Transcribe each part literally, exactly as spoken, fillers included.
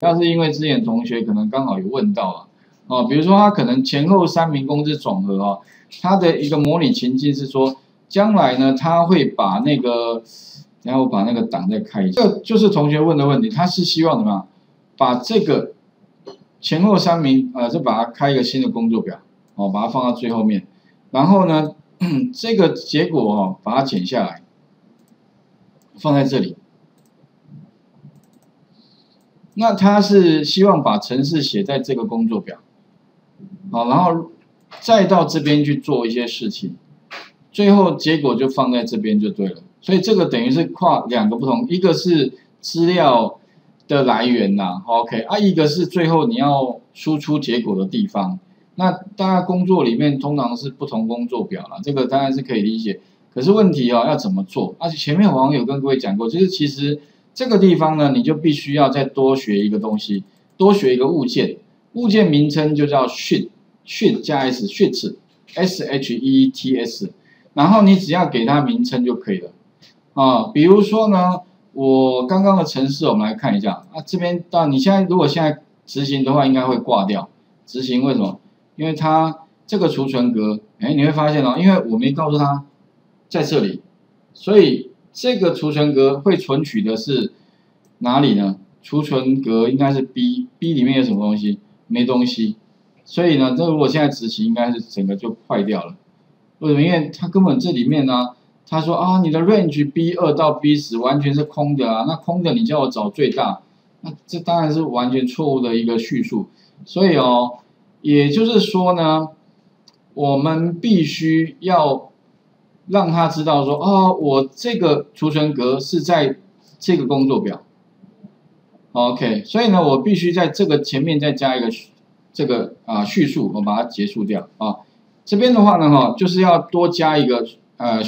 要是因为之前同学可能刚好有问到啊，哦，比如说他可能前后三名公司总和哦，他的一个模拟情境是说，将来呢他会把那个，然后我把那个档再开一下，这就是同学问的问题，他是希望怎么样，把这个前后三名呃，就把它开一个新的工作表，哦，把它放到最后面，然后呢，这个结果哦，把它剪下来，放在这里。那他是希望把程式写在这个工作表，好，然后再到这边去做一些事情，最后结果就放在这边就对了。所以这个等于是跨两个不同，一个是资料的来源呐 ，OK， 啊，一个是最后你要输出结果的地方。那大家工作里面通常是不同工作表啦，这个当然是可以理解。可是问题哦，要怎么做？而且前面网友跟各位讲过，就是其实。这个地方呢，你就必须要再多学一个东西，多学一个物件，物件名称就叫 sheet，sheet 加 s，sheets，s h e t s， 然后你只要给它名称就可以了啊。比如说呢，我刚刚的程式我们来看一下啊，这边到你现在如果现在执行的话，应该会挂掉。执行为什么？因为它这个储存格，哎，你会发现哦，因为我没告诉他在这里，所以。这个储存格会存取的是哪里呢？储存格应该是 B，B 里面有什么东西？没东西，所以呢，这如果现在执行，应该是整个就坏掉了。为什么？因为它根本这里面呢，他说啊，你的 range B 二到 B 十完全是空的啊，那空的你叫我找最大，那这当然是完全错误的一个叙述。所以哦，也就是说呢，我们必须要。让他知道说，哦，我这个储存格是在这个工作表 ，OK， 所以呢，我必须在这个前面再加一个这个啊叙述，我把它结束掉啊。这边的话呢，哈，就是要多加一个呃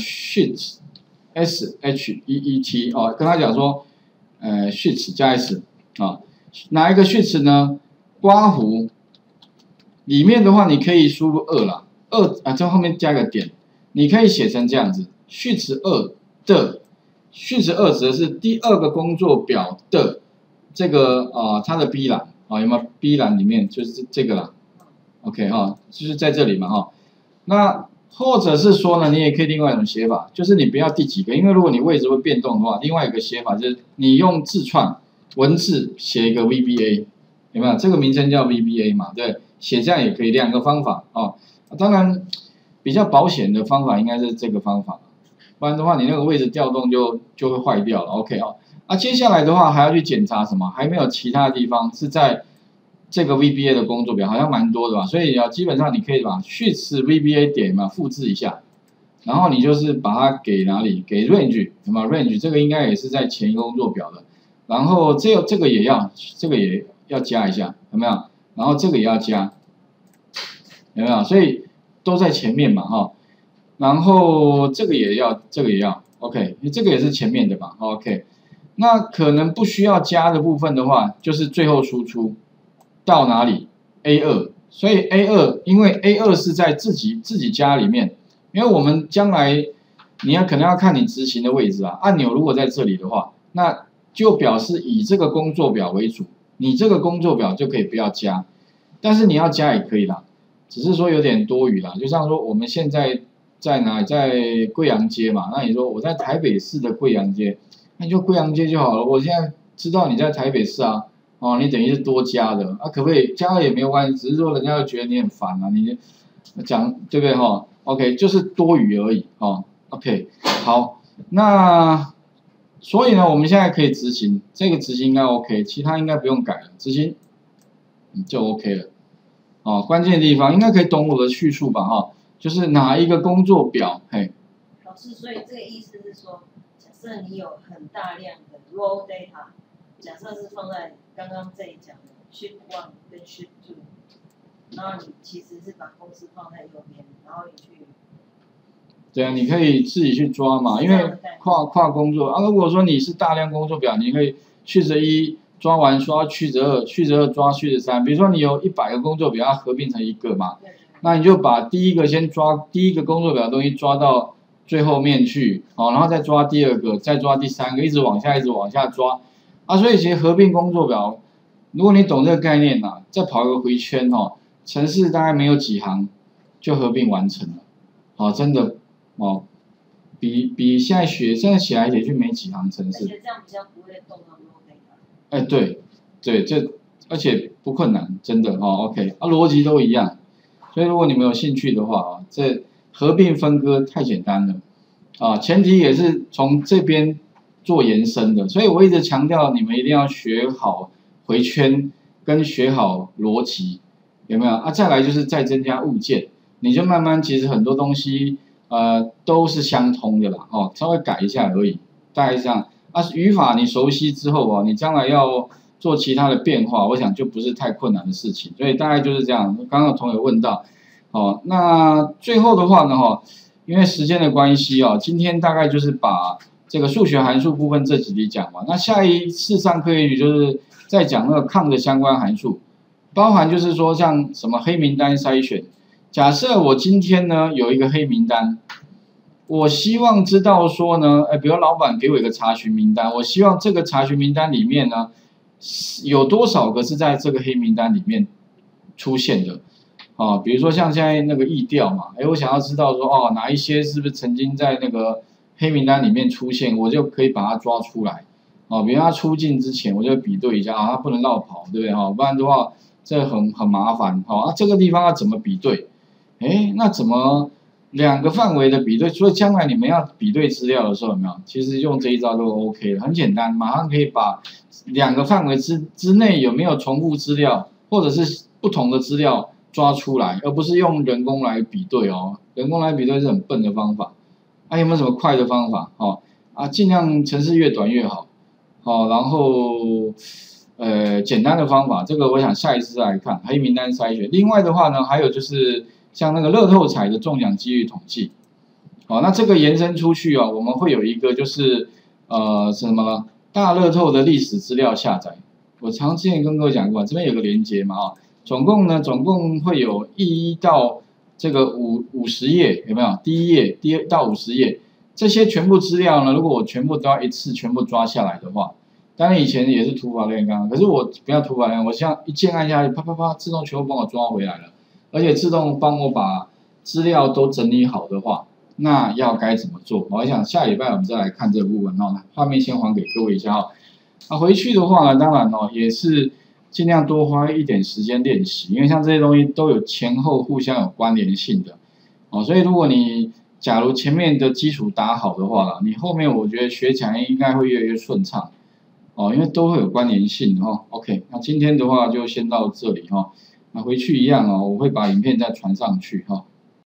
sheet，s h e e t 哦，跟他讲说，呃 sheet 加 s 啊，哪一个 sheet 呢？刮弧里面的话，你可以输入二啦，二啊，在后面加个点。你可以写成这样子 ，sheet 二的 sheet 二指的是第二个工作表的这个啊、呃、它的 B 栏啊有没有 B 栏里面就是这个啦 ，OK 哈，就是在这里嘛哈。那或者是说呢，你也可以另外一种写法，就是你不要第几个，因为如果你位置会变动的话，另外一个写法就是你用字串文字写一个 V B A， 有没有？这个名称叫 V B A 嘛，对，写这样也可以，两个方法啊，当然。比较保险的方法应该是这个方法，不然的话你那个位置调动就就会坏掉了。OK 啊，那接下来的话还要去检查什么？还没有其他的地方是在这个 V B A 的工作表，好像蛮多的吧？所以啊，基本上你可以把 sheets V B A 点嘛复制一下，然后你就是把它给哪里？给 range， 什么 range？ 这个应该也是在前一个工作表的，然后这个这个也要，这个也要加一下，有没有？然后这个也要加，有没有？所以。都在前面嘛，哈，然后这个也要，这个也要 ，OK， 这个也是前面的嘛 ，OK， 那可能不需要加的部分的话，就是最后输出到哪里 A 二，所以 A 二，因为 A 二是在自己自己家里面，因为我们将来你要可能要看你执行的位置啊，按钮如果在这里的话，那就表示以这个工作表为主，你这个工作表就可以不要加，但是你要加也可以啦。只是说有点多余啦，就像说我们现在在哪里，在贵阳街嘛，那你说我在台北市的贵阳街，那就贵阳街就好了。我现在知道你在台北市啊，哦，你等于是多加的，啊，可不可以加了也没有关系，只是说人家会觉得你很烦啊，你讲对不对哈 ？OK， 就是多余而已哦。OK， 好，那所以呢，我们现在可以执行这个执行应该 OK， 其他应该不用改了，执行就 OK 了。哦，关键的地方应该可以懂我的叙述吧？哈、哦，就是哪一个工作表？嘿， 老师，所以这个意思是说，假设你有很大量的 raw data， 假设是放在刚刚这里讲的 sheet one 跟 sheet two， 然后你其实是把公式放在右边，然后你去， 对啊，你可以自己去抓嘛，因为跨跨工作啊。如果说你是大量工作表，你可以去着一。抓完刷去着二，去着二抓去着三。比如说你有一百个工作表，它合并成一个嘛，那你就把第一个先抓第一个工作表的东西抓到最后面去，好，然后再抓第二个，再抓第三个，一直往下，一直往下抓啊。所以其实合并工作表如果你懂这个概念啊，再跑一个回圈哦，程式大概没有几行就合并完成了，哦，真的哦，比比现在学现在写来写去没几行程式。 而且这样比较不会动到 raw data。 哎，对，对，这而且不困难，真的哦 ，OK， 啊，逻辑都一样，所以如果你们有兴趣的话啊，这合并分割太简单了，啊，前提也是从这边做延伸的，所以我一直强调你们一定要学好回圈跟学好逻辑，有没有啊？再来就是再增加物件，你就慢慢其实很多东西呃都是相通的啦，哦，稍微改一下而已，大概是这样。啊，语法你熟悉之后啊，你将来要做其他的变化，我想就不是太困难的事情。所以大概就是这样。刚刚有同学问到，哦，那最后的话呢，哈、哦，因为时间的关系哦，今天大概就是把这个数学函数部分这几题讲完。那下一次上课也许就是在讲那个抗的相关函数，包含就是说像什么黑名单筛选。假设我今天呢有一个黑名单。我希望知道说呢，哎，比如老板给我一个查询名单，我希望这个查询名单里面呢，有多少个是在这个黑名单里面出现的，啊，比如说像现在那个疫调嘛，哎，我想要知道说，哦，哪一些是不是曾经在那个黑名单里面出现，我就可以把它抓出来，啊，比如他出境之前，我就比对一下啊，他不能绕跑，对不对哈？不然的话，这很很麻烦，好啊，这个地方要怎么比对？哎，那怎么？两个范围的比对，所以将来你们要比对资料的时候，有没有？其实用这一招都 OK 的，很简单，马上可以把两个范围之之内有没有重复资料，或者是不同的资料抓出来，而不是用人工来比对哦。人工来比对是很笨的方法。啊，有没有什么快的方法？哦，啊，尽量程式越短越好。好、哦，然后呃简单的方法，这个我想下一次再来看黑名单筛选。另外的话呢，还有就是。像那个乐透彩的中奖几率统计，好，那这个延伸出去啊，我们会有一个就是呃是什么大乐透的历史资料下载。我常之前跟各位讲过，这边有个连接嘛啊，总共呢总共会有一到这个五五十页，有没有？第一页第一到五十页，这些全部资料呢，如果我全部都要一次全部抓下来的话，当然以前也是土法炼钢，可是我不要土法炼钢，我像一键按下去，啪啪啪，自动全部帮我抓回来了。而且自动帮我把资料都整理好的话，那要该怎么做？我想下礼拜我们再来看这个部分哦。画面先还给各位一下哦。啊，回去的话呢，当然哦，也是尽量多花一点时间练习，因为像这些东西都有前后互相有关联性的哦。所以如果你假如前面的基础打好的话啦，你后面我觉得学起来应该会越来越顺畅哦，因为都会有关联性哦。OK， 那今天的话就先到这里哈、哦。那回去一样哦，我会把影片再传上去哈。